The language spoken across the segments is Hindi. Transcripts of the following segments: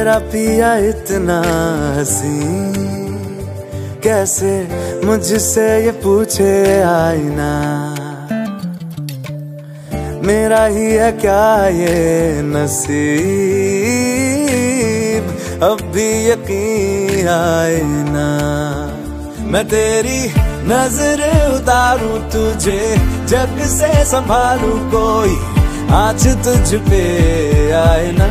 मेरा पिया इतना हंसी, कैसे मुझसे ये पूछे आईना। मेरा ही है क्या ये नसीब, अब भी यकीन आए ना। मैं तेरी नजर उतारूं तुझे, जग से संभालूं कोई आज तुझ पे आए ना।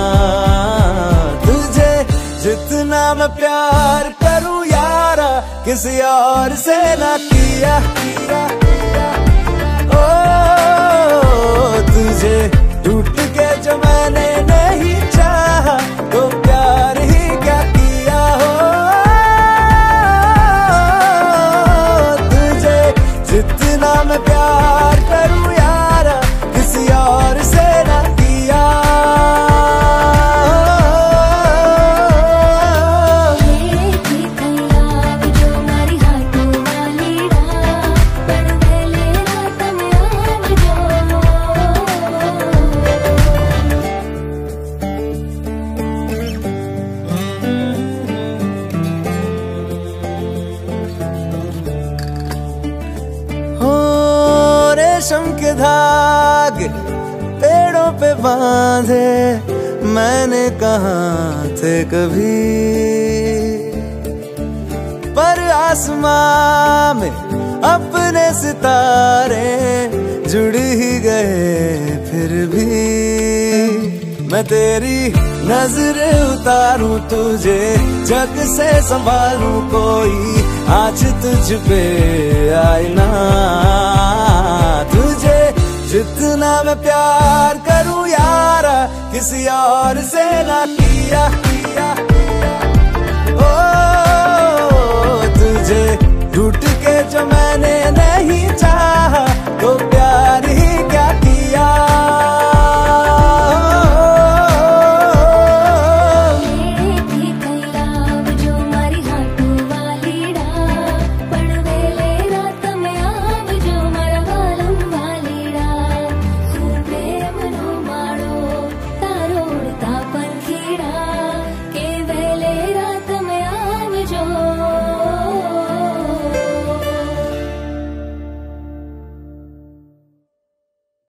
तुझे जितना मैं प्यार करूं यारा, किसी और से ना किया। ओ तुझे टूट के जो मैंने नहीं चाहा, तो प्यार ही क्या किया हो। तुझे जितना मैं प्यार करूं यारा, किसी और से ना किया। रेशम के धागे पेड़ों पे बांधे मैंने कहाँ थे कभी, पर आसमां में अपने सितारे जुड़ ही गए फिर भी। मैं तेरी नजर उतारूं तुझे, जग से संभालूं कोई आज तुझ पे आए ना। तुझे जितना मैं प्यार करूं यारा, किसी और से ना किया। ओ तुझे टूट के जो मैंने